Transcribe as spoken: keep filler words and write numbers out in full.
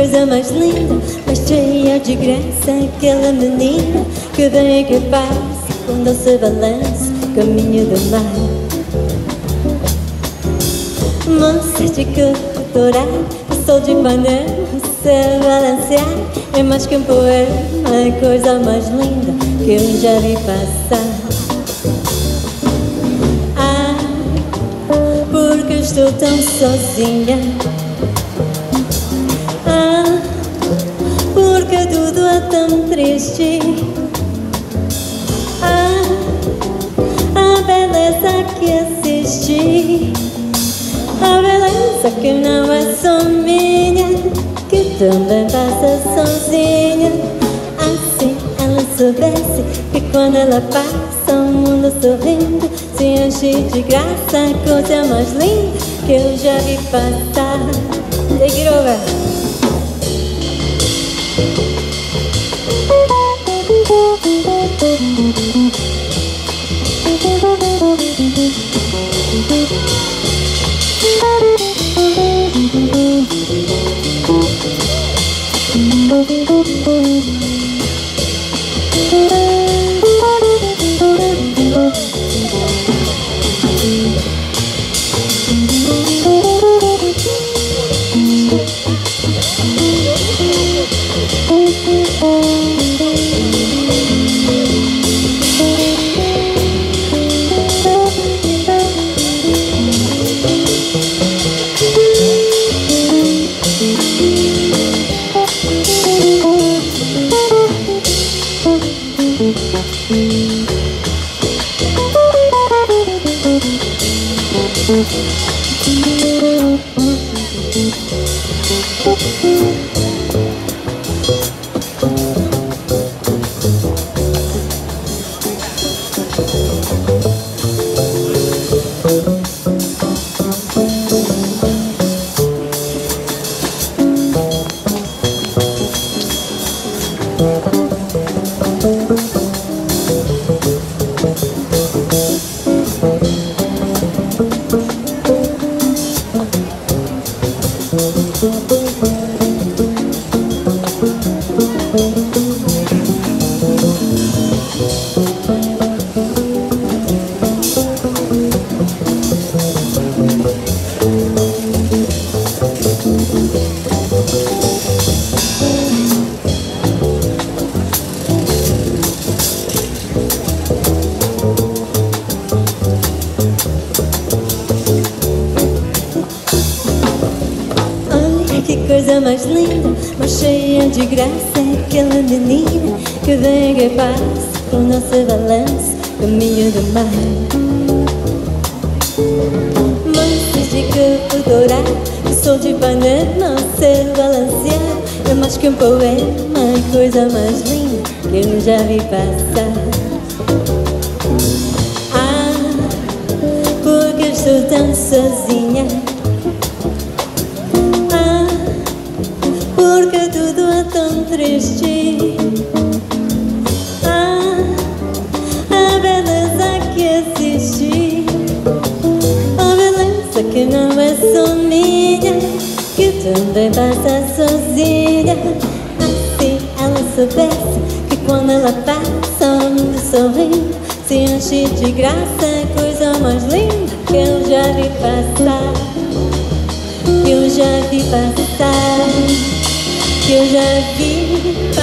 coisa mais linda, mais cheia de graça, aquela menina que vem e que passa com doce balanço, caminho do mar. Moça de corpo dourado, sol de Ipanema, céu balancear, é mais que um poema, a coisa mais linda que eu já vi passar. Ah, porque estou tão sozinha. Ah, porque tudo é tão triste. Ah, a beleza que assisti, a beleza que não é só minha, que também passa sozinha. Ah, se ela soubesse que quando ela passa o mundo sorrindo se enche de graça, a coisa mais linda que eu já vi passar. Take it over. Que coisa mais linda, mais cheia de graça, aquela menina que vem e passa com nosso balanço, caminho do mar. Moças de corpo dourado, o sol de Ipanema, o céu balancear, é mais que um poema, a coisa mais linda que eu já vi passar. Ah, porque estou tão sozinha. Porque tudo é tão triste. Ah, a beleza que assisti, a beleza que não é só minha, que também passa sozinha. Ah, se ela soubesse que quando ela passa o mundo sorrindo se enche de graça, a coisa mais linda que eu já vi passar, que eu já vi passar, que eu já vi passar.